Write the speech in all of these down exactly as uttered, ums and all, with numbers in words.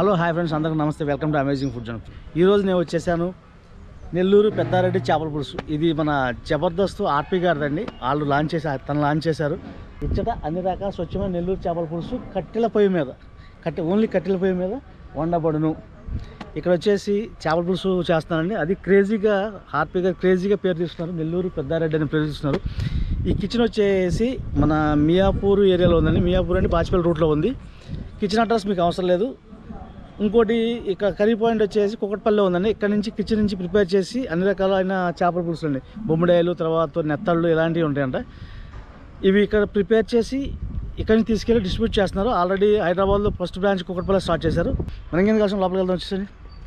Hello hi friends, అందరికీ నమస్తే. Welcome to Amazing Food Zone. ఈరోజు నేను వచ్చేసాను నెల్లూరు పెద్దారెడ్డి చేపల పులుసు. ఇది మన జబర్దస్త్ ఆర్పీ గారిదండి. వాళ్ళు లాంచ్ చేశారు, తను లాంచ్ చేశారు. ఇచ్చట అన్ని రకాల స్వచ్ఛమైన నెల్లూరు చేపల పులుసు కట్టెల పొయ్యి మీద, కట్టె ఓన్లీ కట్టెల పొయ్యి మీద వండబడును. ఇక్కడ వచ్చేసి చేపల పులుసు చేస్తానండి. అది క్రేజీగా ఆర్పీ గారు క్రేజీగా పేరు తీసుకున్నారు, నెల్లూరు పెద్దారెడ్డి అని పేరు తీసుకున్నారు. ఈ కిచెన్ వచ్చేసి మన మియాపూర్ ఏరియాలో ఉందండి. మియాపూర్ అని బాచిపల్లి రూట్లో ఉంది. కిచెన్ అడ్రస్ మీకు అవసరం లేదు. ఇంకోటి ఇక్కడ కర్రీ పాయింట్ వచ్చేసి కుకట్పల్లిలో ఉందండి. ఇక్కడ నుంచి కిచెన్ నుంచి ప్రిపేర్ చేసి అన్ని రకాలైన చేపల పులుసులు అండి, బొమ్మిడాయలు, తర్వాత నెత్తళ్ళు ఇలాంటివి ఉంటాయంట. ఇవి ఇక్కడ ప్రిపేర్ చేసి ఇక్కడ నుంచి తీసుకెళ్ళి డిస్ట్రిబ్యూట్ చేస్తున్నారు. ఆల్రెడీ హైదరాబాద్లో ఫస్ట్ బ్రాంచ్ కుకట్పల్లి స్టార్ట్ చేశారు. మనం ఏం కావాల్సిన లోపలికి వెళ్దాం వచ్చేసి.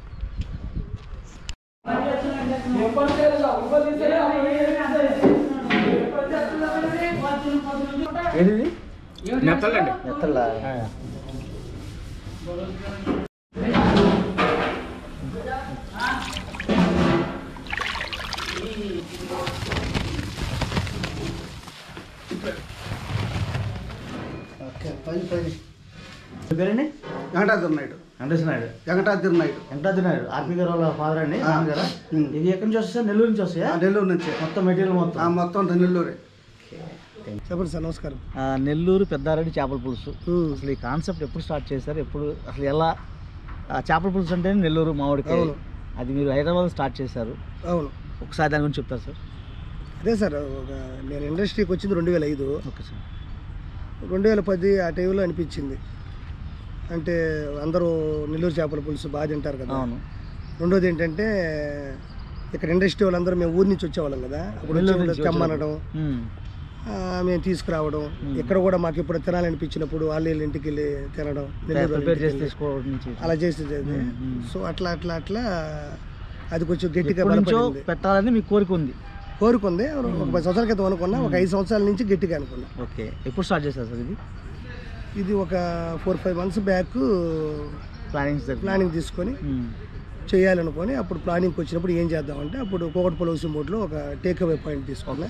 ఏది నెత్తళ్ళండి. నెత్తళ్ళ పేరండి వెంకటాద్రి నాయుడు. వెంకటేశ్వర నాయుడు. వెంకటాద్రి నాయుడు. వెంకటాద్రి నాయుడు ఆర్పీ గారు వాళ్ళ ఫాదర్ అండి. ఇది ఎక్కడి నుంచి వస్తాయి? నెల్లూరు నుంచి వస్తాయా? నెల్లూరు నుంచి మొత్తం మెటీరియల్ మొత్తం మొత్తం నెల్లూరే. చెప్పండి సార్, నమస్కారం. నెల్లూరు పెద్దారెడ్డి చేపల పులుసు. అసలు ఈ కాన్సెప్ట్ ఎప్పుడు స్టార్ట్ చేశారు? ఎప్పుడు అసలు ఎలా చేపల పులుసు అంటే నెల్లూరు మామిడికాయ, అది మీరు హైదరాబాద్ స్టార్ట్ చేశారు. అవును, ఒకసారి దాని గురించి చెప్తారు సార్. అదే సార్, నేను ఇండస్ట్రీకి వచ్చింది రెండు వేల ఐదు. Okay sir. రెండు వేల పది ఆ టైంలో అనిపించింది, అంటే అందరూ నెల్లూరు చేపల పులుసు బాగా తింటారు కదా. అవును. రెండోది ఏంటంటే ఇక్కడ ఇండస్ట్రీ వాళ్ళందరూ మేము ఊరి నుంచి వచ్చేవాళ్ళం కదా, అప్పుడు తెమ్మనడం, మేము తీసుకురావడం. ఇక్కడ కూడా మాకు ఎప్పుడు తినాలనిపించినప్పుడు వాళ్ళ ఇంటికి వెళ్ళి తినడం, అలా చేసేది. సో అట్లా అట్లా అట్లా అది కొంచెం గట్టిగా పెట్టాలని మీకు కోరిక ఉంది? కోరిక ఉంది. ఒక పది సంవత్సరాల క్రితం అనుకున్నా, ఒక ఐదు సంవత్సరాల నుంచి గట్టిగా అనుకున్నా. ఓకే. ఎప్పుడు స్టార్ట్ చేశారు సార్ ఇది? ఇది ఒక four five months back planning planning తీసుకొని చేయాలనుకొని, అప్పుడు ప్లానింగ్కి వచ్చినప్పుడు ఏం చేద్దామంటే అప్పుడు కుకట్పల్లి మోడ్లో ఒక టేక్ అవే పాయింట్ తీసుకున్నా.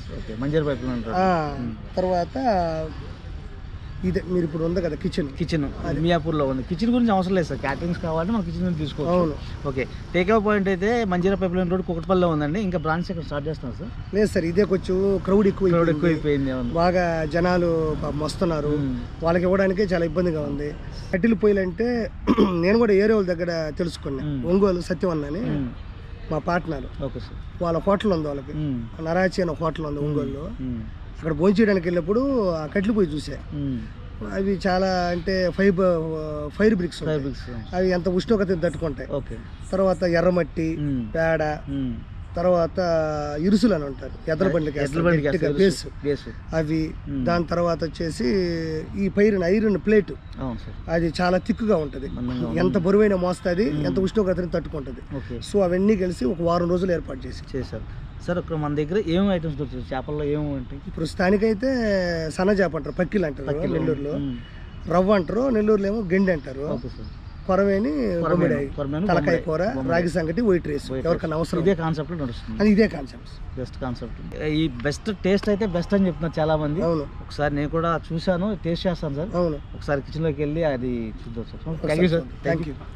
తర్వాత ఇదే మీరు ఇప్పుడు ఉంది కదా కిచెన్, కిచెన్ మియాపూర్లో ఉంది. కిచెన్ గురించి అవసరం లేదు సార్, క్యాటరింగ్స్ కావాలంటే మనం కిచెన్ గురించి తీసుకోవచ్చు. అవును. ఓకే. టేక్ అవే పాయింట్ అయితే మంజీరా పైప్ లైన్ రోడ్ కుకట్పల్లిలో ఉందండి. ఇంకా బ్రాంచ్ ఇక్కడ స్టార్ట్ చేస్తాం సార్? లేదు సార్, ఇదే కొంచెం క్రౌడ్ ఎక్కువ క్రౌడ్ ఎక్కువైపోయింది, బాగా జనాలు వస్తున్నారు. వాళ్ళకి ఇవ్వడానికి చాలా ఇబ్బందిగా ఉంది. కట్టెలు పొయ్యిలు అంటే నేను కూడా ఏరే వాళ్ళ దగ్గర తెలుసుకున్నా. ఒంగోలు సత్యం అని మా పార్ట్నర్, ఓకే సార్, వాళ్ళ హోటల్ ఉంది, వాళ్ళకి నరాచి అనే హోటల్ ఉంది ఒంగోలులో. అక్కడ భోజనం చేయడానికి వెళ్ళినప్పుడు ఆ కట్టెలు పొయ్యి చూసా. అవి చాలా అంటే ఫైబ్ ఫైర్ బ్రిక్స్, అవి ఎంత ఉష్ణోగ్రత తట్టుకుంటాయి. తర్వాత ఎర్రమట్టి, పేడ, తర్వాత ఇరుసులు అని ఉంటారు, ఎద్ర బండ్లకి బేస్ అవి. దాని తర్వాత వచ్చేసి ఈ పైరు ఐరన్ ప్లేట్, అది చాలా థిక్గా ఉంటుంది, ఎంత బరువైన మోస్తుంది, ఎంత ఉష్ణోగ్రతని తట్టుకుంటుంది. సో అవన్నీ కలిసి ఒక వారం రోజులు ఏర్పాటు చేసి చేశారు సార్. ఇక్కడ మన దగ్గర ఏమేమి ఐటమ్స్ దొరుకుతాయి చేపల్లో? ఏమేమి ఉంటాయి? ఇప్పుడు స్థానికైతే సన్న చేప అంటారు, పక్కిలు అంటారు నెల్లూరులో, రవ్వ అంటారు నెల్లూరులో, ఏమో గెండి అంటారు, కొరవేని, తలకాయ కూర, రాగి సంగటి, వైట్ రైస్. ఎవరికైనా అవసరం ఇదే కాన్సెప్ట్ నడుస్తుంది. అది ఇదే కాన్సెప్ట్, బెస్ట్ కాన్సెప్ట్. ఈ బెస్ట్ టేస్ట్ అయితే బెస్ట్ అని చెప్తున్నారు చాలా మంది. అవును. ఒకసారి నేను కూడా చూశాను, టేస్ట్ చేస్తాను సార్. అవును. ఒకసారి కిచెన్ లోకి వెళ్ళి అది చూద్దాం sir. Thank you sir. Thank you.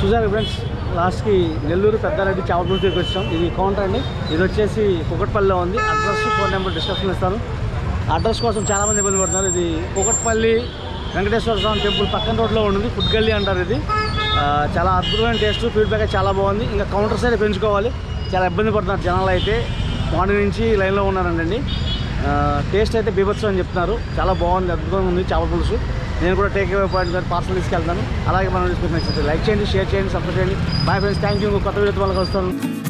చూసారు ఫ్రెండ్స్, లాస్ట్కి నెల్లూరు పెద్దారెడ్డి చేపల పులుసు దగ్గరికి వచ్చాం. ఇది కౌంటర్ అండి. ఇది వచ్చేసి కుకట్పల్లిలో ఉంది. అడ్రస్ ఫోన్ నెంబర్ డిస్క్రిప్షన్ ఇస్తాను. అడ్రస్ కోసం చాలామంది ఇబ్బంది పడుతున్నారు. ఇది కుకట్పల్లి వెంకటేశ్వర స్వామి టెంపుల్ పక్కన రోడ్లో ఉంటుంది. ఫుడ్ గల్లీ అంటారు. ఇది చాలా అద్భుతమైన టేస్ట్, ఫీడ్బ్యాక్ చాలా బాగుంది. ఇంకా కౌంటర్స్ అయితే పెంచుకోవాలి. చాలా ఇబ్బంది పడుతున్నారు జనాలు అయితే. మార్నింగ్ నుంచి లైన్లో ఉన్నారండి. టేస్ట్ అయితే బీభత్సం అని చెప్తున్నారు. చాలా బాగుంది, అద్భుతంగా ఉంది చేపల పులుసు. నేను కూడా టేక్ అవే పాయింట్ గారు పార్సల్ తీసుకెళ్తాను. అలాగే మనం నచ్చితే లైక్ చేయండి, షేర్ చేయండి, సబ్స్క్రైబ్ చేయండి. Bye friends, thank you. కొత్త వీడియోతో వాళ్ళకి వస్తాను.